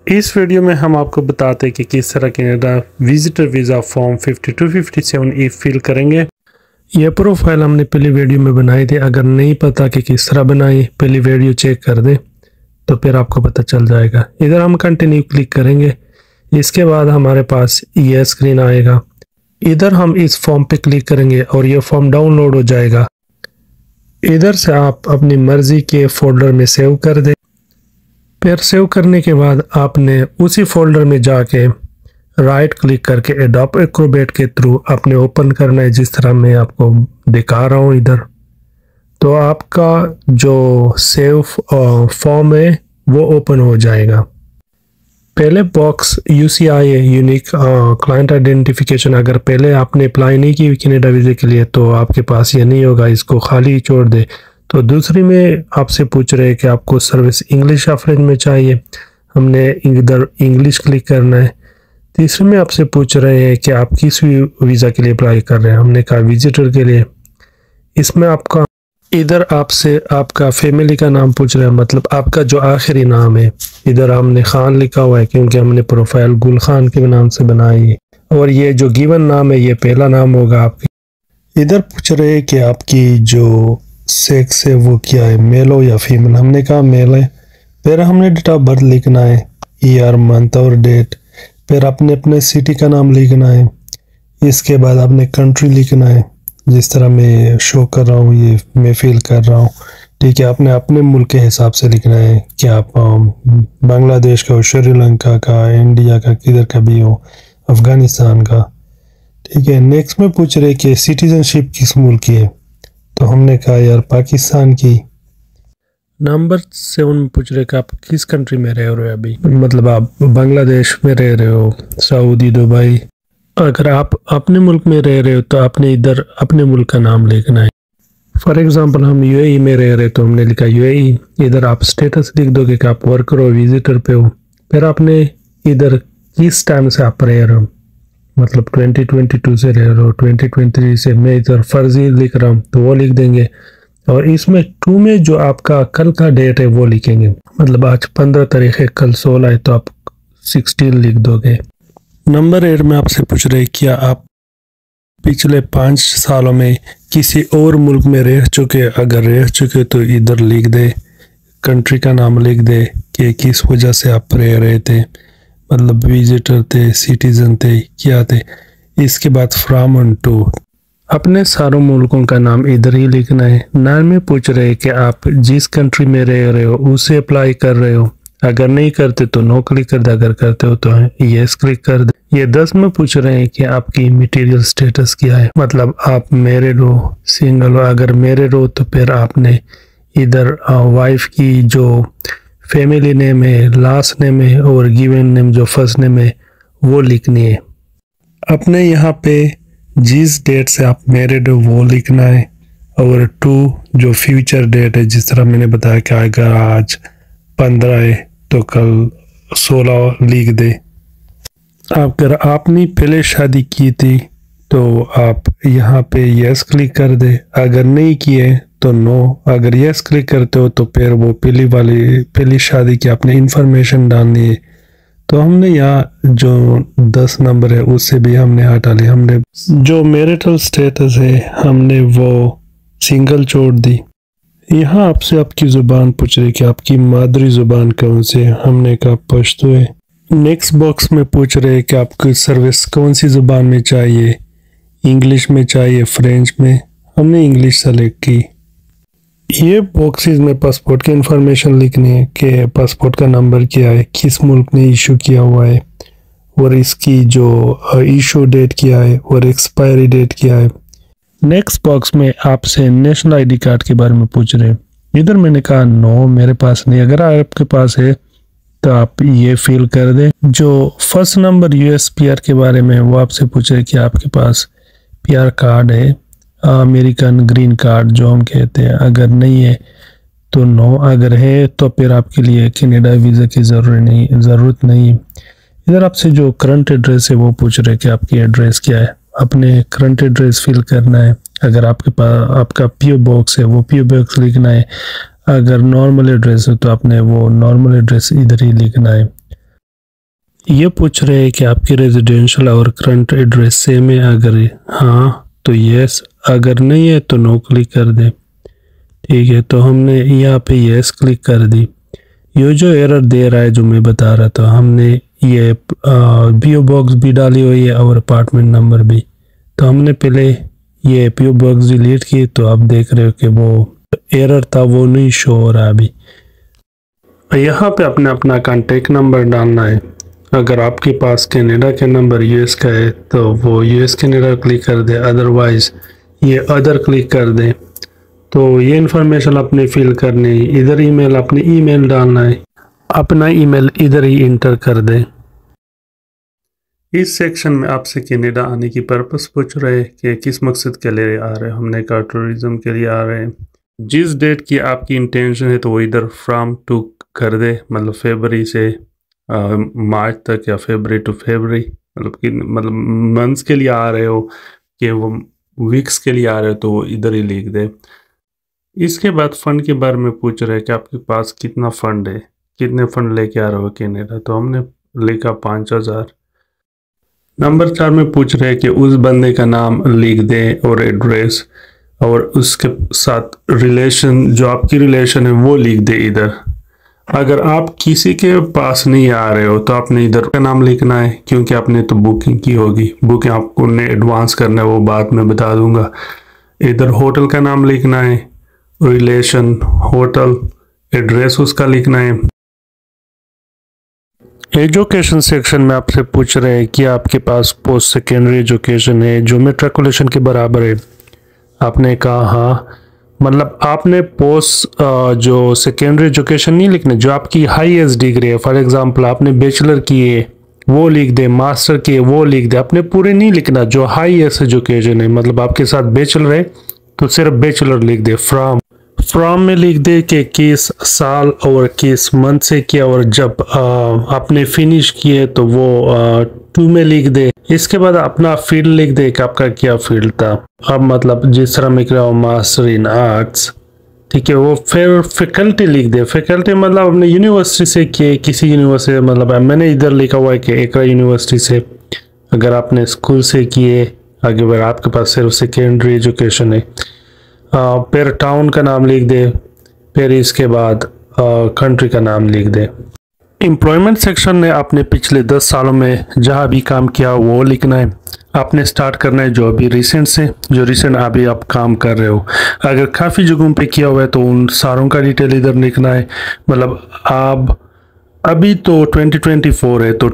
इस वीडियो में हम आपको बताते हैं कि किस तरह Canada visitor visa form 5257E fill करेंगे। यह प्रोफाइल हमने पहली वीडियो में बनाई थी। अगर नहीं पता कि किस तरह बनाई, पहली वीडियो चेक कर दें तो फिर आपको पता चल जाएगा। इधर हम कंटिन्यू क्लिक करेंगे। इसके बाद हमारे पास यह स्क्रीन आएगा। इधर हम इस फॉर्म पे क्लिक करेंगे और यह फॉर्म डाउनलोड हो जाएगा। इधर से आप अपनी मर्जी के फोल्डर में सेव कर दें। फिर सेव करने के बाद आपने उसी फोल्डर में जाके राइट क्लिक करके एडोब एक्रोबैट के थ्रू आपने ओपन करना है, जिस तरह मैं आपको दिखा रहा हूँ इधर। तो आपका जो सेव फॉर्म है वो ओपन हो जाएगा। पहले box UCI unique client identification, अगर पहले आपने अप्लाई नहीं की कनाडा वीज़े के लिए तो आपके पास ये नहीं होगा, इसको खाली छोड़ दे। तो दूसरी में आपसे पूछ रहे हैं कि आपको सर्विस इंग्लिश या फ्रेंच में चाहिए, हमने इधर इंग्लिश क्लिक करना है। तीसरे में आपसे पूछ रहे हैं कि आप किस वीज़ा के लिए अप्लाई कर रहे हैं, हमने कहा विजिटर के लिए। इसमें आपका इधर आपसे आपका फैमिली का नाम पूछ रहे हैं, मतलब आपका जो आखिरी नाम है। इधर हमने खान लिखा हुआ है क्योंकि हमने प्रोफाइल गुल खान के नाम से बनाई है, और ये जो गिवन नाम है ये पहला नाम होगा आपकी। इधर पूछ रहे हैं कि आपकी जो सेक्स है वो क्या है, मेल हो या फीमेल, हमने कहा मेल है। फिर हमने डेट ऑफ बर्थ लिखना है, ईयर मंथ और डेट। फिर आपने अपने सिटी का नाम लिखना है। इसके बाद आपने कंट्री लिखना है, जिस तरह मैं शो कर रहा हूँ ये मैं फील कर रहा हूँ, ठीक है। आपने अपने मुल्क के हिसाब से लिखना है कि आप बांग्लादेश का हो, श्रीलंका का, इंडिया का, किधर का भी हो, अफ़गानिस्तान का, ठीक है। नेक्स्ट में पूछ रहे कि सिटीजनशिप किस मुल्क की है, तो हमने कहा यार पाकिस्तान की। नंबर 7 में पूछ रहे कि आप किस कंट्री में रह रहे हो अभी, मतलब आप बांग्लादेश में रह रहे हो, सऊदी, दुबई। अगर आप अपने मुल्क में रह रहे हो तो आपने इधर अपने मुल्क का नाम लिखना है। फॉर एग्जांपल हम UAE में रह रहे तो हमने लिखा UAE। इधर आप स्टेटस लिख दोगे कि आप वर्कर हो, विजिटर पे हो। फिर आपने इधर किस टाइम से आप रह रहे हो, मतलब 2022 से रह रहे हो, 2023 से। मैं इधर फर्जी लिख रहा हूँ तो वो लिख देंगे। और इसमें 2 में जो आपका कल का डेट है वो लिखेंगे, मतलब आज 15 तारीख है, कल 16 है तो आप 16 लिख दोगे। नंबर 8 में आपसे पूछ रहे क्या आप पिछले 5 सालों में किसी और मुल्क में रह चुके, अगर रह चुके तो इधर लिख दे, कंट्री का नाम लिख दे कि किस वजह से आप रह रहे थे, मतलब विजिटर थे, सिटीजन थे, क्या थे। इसके बाद फ्रॉम एंड टू, अपने सारों मुल्कों का नाम इधर ही लिखना है। 9 में पूछ रहे हैं कि आप जिस कंट्री में रह रहे हो उसे अप्लाई कर रहे हो, अगर नहीं करते तो नो क्लिक कर दे, अगर करते हो तो यस क्लिक कर दे। ये 10 में पूछ रहे हैं कि आपकी मटेरियल स्टेटस क्या है, मतलब आप मैरिड हो, सिंगल हो। अगर मैरिड हो तो फिर आपने इधर वाइफ की जो फैमिली नेम है, लास्ट नेम है, और गिवन नेम जो फर्स्ट नेम है वो लिखनी है। अपने यहाँ पे जिस डेट से आप मैरिड हो वो लिखना है, और 2 जो फ्यूचर डेट है, जिस तरह मैंने बताया कि अगर आज 15 है तो कल 16 लिख दे। अगर आपने पहले शादी की थी तो आप यहाँ पे यस क्लिक कर दे, अगर नहीं किए तो नो। अगर यस क्लिक करते हो तो फिर वो पहली शादी की आपने इंफॉर्मेशन डालनी है। तो हमने यहाँ जो 10 नंबर है उससे भी हमने हटा लिया। हमने जो मैरिटल स्टेटस है हमने वो सिंगल छोड़ दी। यहाँ आपसे आपकी ज़ुबान पूछ रही कि आपकी मादरी ज़ुबान कौन सी है, हमने कहा पश्तो है। नेक्स्ट बॉक्स में पूछ रहे कि आपको सर्विस कौन सी ज़ुबान में चाहिए, इंग्लिश में चाहिए, फ्रेंच में, हमने इंग्लिश सेलेक्ट की। ये बॉक्सेस में पासपोर्ट की इंफॉर्मेशन लिखनी है कि पासपोर्ट का नंबर क्या है, किस मुल्क ने इशू किया हुआ है, और इसकी जो इशू डेट क्या है और एक्सपायरी डेट क्या है। नेक्स्ट बॉक्स में आपसे नेशनल ID कार्ड के बारे में पूछ रहे हैं। इधर मैंने कहा नो, मेरे पास नहीं। अगर आपके पास है तो आप ये फिल कर दें। जो फर्स्ट नंबर US PR के बारे में वो आपसे पूछ रहे कि आपके पास PR कार्ड है, अमेरिकन ग्रीन कार्ड जो हम कहते हैं। अगर नहीं है तो नो, अगर है तो फिर आपके लिए कनाडा वीज़ा की ज़रूरत नहीं है। इधर आपसे जो करंट एड्रेस है वो पूछ रहे कि आपकी एड्रेस क्या है, अपने करंट एड्रेस फिल करना है। अगर आपके पास आपका PO बॉक्स है वो PO बॉक्स लिखना है। अगर नॉर्मल एड्रेस है तो आपने वो नॉर्मल एड्रेस इधर ही लिखना है। ये पूछ रहे हैं कि आपकी रेजिडेंशियल और करंट एड्रेस सेम है, अगर हाँ तो यस, अगर नहीं है तो नो क्लिक कर दे। ठीक है, तो हमने यहाँ पे यस क्लिक कर दी। ये जो एरर दे रहा है जो मैं बता रहा था, हमने ये पीओ बॉक्स भी डाली हुई है और अपार्टमेंट नंबर भी। तो हमने पहले ये पीओ बॉक्स डिलीट की, तो आप देख रहे हो कि वो एरर था वो नहीं शो हो रहा अभी। यहाँ पे अपने अपना कॉन्टेक्ट नंबर डालना है। अगर आपके पास कनाडा का नंबर यूएस का है तो वो यूएस कनाडा क्लिक कर दे, अदरवाइज ये अदर क्लिक कर दे। तो ये इन्फॉर्मेशन अपने फिल करनी है। इधर ईमेल, अपनी ईमेल डालना है, अपना ईमेल इधर ही इंटर कर दे। इस सेक्शन में आपसे कनाडा आने की पर्पस पूछ रहे हैं कि किस मकसद के लिए आ रहे हैं। हमने कहा टूरिज्म के लिए आ रहे हैं। जिस डेट की आपकी इंटेंशन है तो वो इधर फ्रॉम टू कर दे, मतलब फरवरी से मार्च तक या फरवरी टू फरवरी, मतलब मंथ्स के लिए आ रहे हो कि वो वीक्स के लिए आ रहे हो तो वो इधर ही लिख दे। इसके बाद फ़ंड के बारे में पूछ रहे हैं कि आपके पास कितना फ़ंड है, कितने फ़ंड लेके आ रहे हो कनाडा। तो हमने लिखा 5000। नंबर 4 में पूछ रहे हैं कि उस बंदे का नाम लिख दे और एड्रेस, और उसके साथ रिलेशन, जो आपकी रिलेशन है वो लिख दे इधर। अगर आप किसी के पास नहीं आ रहे हो तो आपने इधर का नाम लिखना है, क्योंकि आपने तो बुकिंग की होगी। बुकिंग आपको ने एडवांस करना है, वो बाद में बता दूंगा। इधर होटल का नाम लिखना है, रिलेशन, होटल, एड्रेस उसका लिखना है। एजुकेशन सेक्शन में आपसे पूछ रहे हैं कि आपके पास पोस्ट सेकेंडरी एजुकेशन है जो मेट्रिकुलेशन के बराबर है। आपने कहा हाँ, मतलब आपने पोस्ट जो सेकेंडरी एजुकेशन नहीं लिखना, जो आपकी हाईएस्ट डिग्री है। फॉर एग्जांपल आपने बैचलर की है वो लिख दे, मास्टर की है वो लिख दे। अपने पूरे नहीं लिखना, जो हाईएस्ट एजुकेशन है, मतलब आपके साथ बैचलर है तो सिर्फ बैचलर लिख दे। फ्रॉम में लिख दे कि किस साल और किस मंथ से किया, और जब आपने फिनिश किए तो वो 2 में लिख दे। इसके बाद अपना फील्ड लिख दे कि आपका क्या फील्ड था। अब मतलब जिस तरह मैं कर रहा हूँ मास्टर इन आर्ट्स, ठीक है। वो फिर फैकल्टी लिख दे। फैकल्टी मतलब अपने यूनिवर्सिटी से किए, किसी यूनिवर्सिटी, मतलब मैंने इधर लिखा हुआ है कि एक यूनिवर्सिटी से। अगर आपने स्कूल से किए, अगर आपके पास सिर्फ सेकेंडरी एजुकेशन है। फिर टाउन का नाम लिख दे, फिर इसके बाद कंट्री का नाम लिख दे। एम्प्लॉयमेंट सेक्शन ने आपने पिछले 10 सालों में जहाँ भी काम किया वो लिखना है। आपने स्टार्ट करना है जो अभी रिसेंट से, जो रिसेंट अभी आप काम कर रहे हो। अगर काफ़ी जगहों पे किया हुआ है तो उन सारों का डिटेल इधर लिखना है। मतलब आप अभी तो 2024 है तो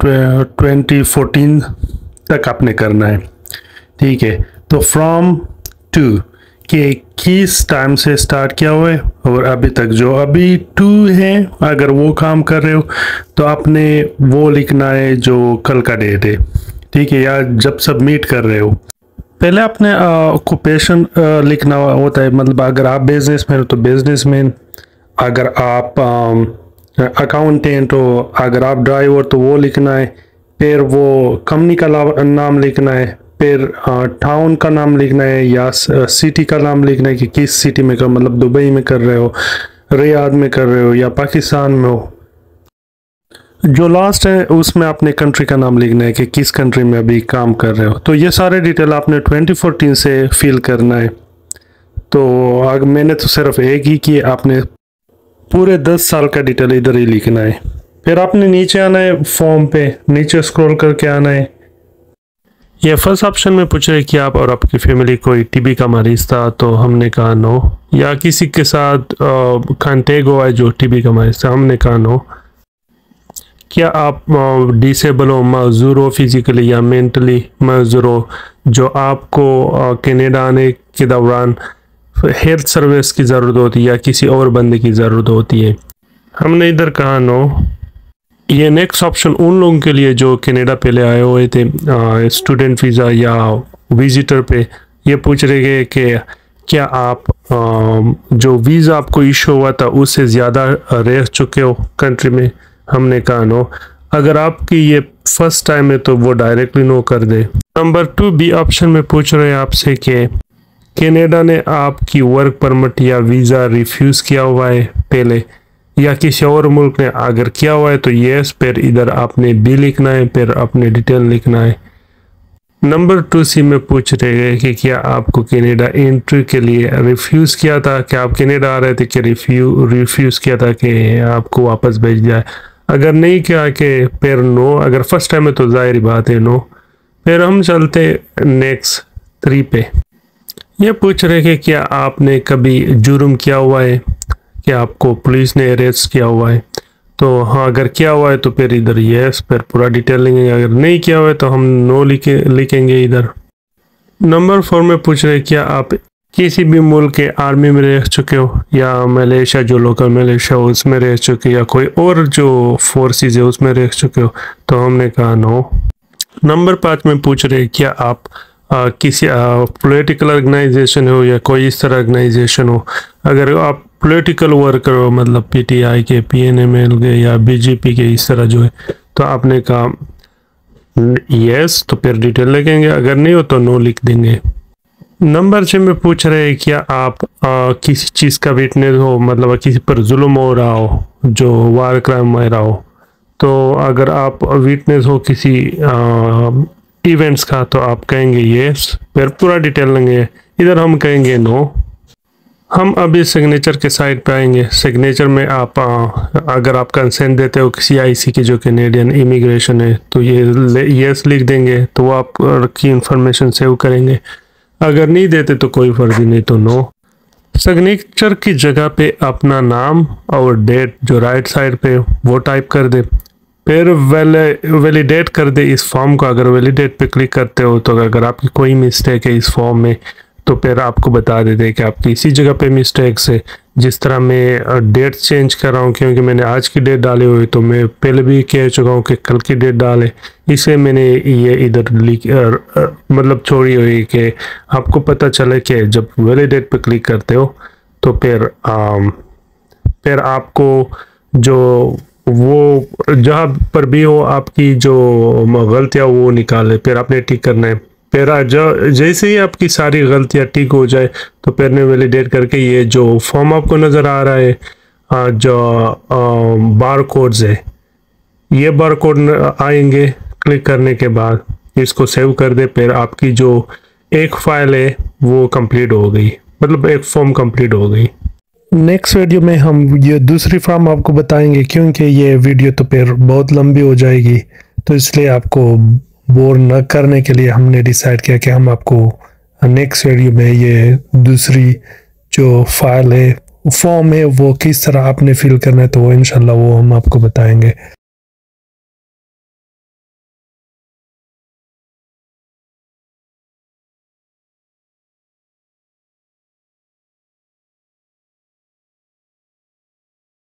2014 तक आपने करना है, ठीक है। तो फ्रॉम टू कि किस टाइम से स्टार्ट किया हुआ है और अभी तक, जो अभी 2 है अगर वो काम कर रहे हो तो आपने वो लिखना है जो कल का डेट है, ठीक है, या जब सबमिट कर रहे हो। पहले आपने ऑक्यूपेशन लिखना होता है, मतलब अगर आप बिजनेसमैन हो तो बिजनेसमैन, अगर आप अकाउंटेंट हो, अगर आप ड्राइवर तो वो लिखना है। फिर वो कंपनी का नाम लिखना है, फिर टाउन का नाम लिखना है या सिटी का नाम लिखना है कि किस सिटी में कर, मतलब दुबई में कर रहे हो, रियाद में कर रहे हो या पाकिस्तान में हो। जो लास्ट है उसमें आपने कंट्री का नाम लिखना है कि किस कंट्री में अभी काम कर रहे हो। तो ये सारे डिटेल आपने 2014 से फिल करना है। तो अगर मैंने तो सिर्फ एक ही की, आपने पूरे 10 साल का डिटेल इधर ही लिखना है। फिर आपने नीचे आना है, फॉर्म पे नीचे स्क्रॉल करके आना है। ये फर्स्ट ऑप्शन में पूछ रहे कि आप और आपकी फैमिली कोई टीबी का मरीज था, तो हमने कहा नो। या किसी के साथ कांटेक्ट हुआ है जो टीबी का मरीज था, हमने कहा नो। क्या आप डिसेबल हो, मजदूर हो, फिजिकली या मेंटली मजदूर हो, जो आपको कनाडा आने के दौरान हेल्थ सर्विस की ज़रूरत होती है या किसी और बंदे की ज़रूरत होती है, हमने इधर कहा नो। ये नेक्स्ट ऑप्शन उन लोगों के लिए जो कनाडा पहले आए हुए थे स्टूडेंट वीज़ा या विजिटर पे। ये पूछ रहे हैं कि क्या आप जो वीज़ा आपको इशू हुआ था उससे ज़्यादा रह चुके हो कंट्री में, हमने कहा नो। अगर आपकी ये फर्स्ट टाइम है तो वो डायरेक्टली नो कर दे। नंबर 2 बी ऑप्शन में पूछ रहे हैं आपसे कि कनाडा ने आपकी वर्क परमिट या वीज़ा रिफ्यूज़ किया हुआ है पहले, या किसी और मुल्क ने अगर किया हुआ है तो येस, फिर इधर आपने बी लिखना है, फिर अपने डिटेल लिखना है। नंबर 2C में पूछ रहे हैं कि क्या आपको कनाडा एंट्री के लिए रिफ्यूज़ किया था, क्या आप कनाडा आ रहे थे कि रिफ्यूज़ किया था कि आपको वापस भेज दिया है। अगर नहीं किया कि फिर नो, अगर फर्स्ट टाइम है तो जाहिर बात है नो। फिर हम चलते नेक्स्ट 3 पे। ये पूछ रहे कि क्या आपने कभी जुर्म किया हुआ है, क्या आपको पुलिस ने अरेस्ट किया हुआ है। तो हाँ, अगर किया हुआ है तो फिर इधर यस, फिर पूरा डिटेल लेंगे। अगर नहीं किया हुआ है तो हम नो लिखेंगे इधर। नंबर 4 में पूछ रहे क्या आप किसी भी मुल्क के आर्मी में रह चुके हो, या मलेशिया जो लोकल मलेशिया हो उसमें रह चुके हो, या कोई और जो फोर्सेस है उसमें रह चुके हो। तो हमने कहा नो। नंबर 5 में पूछ रहे क्या आप किसी पॉलिटिकल ऑर्गेनाइजेशन हो या कोई इस तरह ऑर्गेनाइजेशन हो। अगर आप पॉलिटिकल वर्कर हो, मतलब पीटीआई के, पीएनएमएल के या बीजेपी के इस तरह जो है, तो आपने कहा यस, तो फिर डिटेल लिखेंगे। अगर नहीं हो तो नो लिख देंगे। नंबर 6 में पूछ रहे हैं क्या आप किसी चीज़ का विटनेस हो, मतलब किसी पर जुल्म हो रहा हो, जो वार क्राइम हो रहा हो। तो अगर आप विटनेस हो किसी इवेंट्स का तो आप कहेंगे यस, फिर पूरा डिटेल लेंगे। इधर हम कहेंगे नो। हम अभी सिग्नेचर के साइड पे आएंगे। सिग्नेचर में आप अगर आप कंसेंट देते हो किसी आईसी की जो कैनेडियन इमिग्रेशन है तो ये यस लिख देंगे, तो वो आपकी इंफॉर्मेशन सेव करेंगे। अगर नहीं देते तो कोई फर्जी नहीं, तो नो। सिग्नेचर की जगह पे अपना नाम और डेट जो राइट साइड पे वो टाइप कर दे, फिर वैलिडेट कर दे इस फॉर्म को। अगर वैलिडेट पे क्लिक करते हो तो अगर आपकी कोई मिस्टेक है इस फॉर्म में तो फिर आपको बता देते हैं कि आपकी इसी जगह पे मिस्टेक्स है। जिस तरह मैं डेट चेंज कर रहा हूँ क्योंकि मैंने आज की डेट डाली हुई, तो मैं पहले भी कह चुका हूँ कि कल की डेट डाले, इसे मैंने ये इधर मतलब छोड़ी हुई कि आपको पता चले कि जब वैलिडेट पे क्लिक करते हो तो फिर आपको जो वो जहाँ पर भी हो आपकी जो गलतियाँ वो निकाले, फिर आपने ठीक करना है। फिर जैसे ही आपकी सारी गलतियाँ ठीक हो जाए तो फिर ने वैलिडेट करके ये जो फॉर्म आपको नज़र आ रहा है जो बार कोड्स है, ये बार कोड आएंगे क्लिक करने के बाद, इसको सेव कर दे। फिर आपकी जो एक फाइल है वो कंप्लीट हो गई, मतलब एक फॉर्म कंप्लीट हो गई। नेक्स्ट वीडियो में हम ये दूसरी फॉर्म आपको बताएंगे, क्योंकि ये वीडियो तो फिर बहुत लंबी हो जाएगी, तो इसलिए आपको बोर न करने के लिए हमने डिसाइड किया कि हम आपको नेक्स्ट वीडियो में ये दूसरी जो फाइल है, फॉर्म है, वो किस तरह आपने फिल करना है, तो वो इंशाल्लाह वो हम आपको बताएंगे।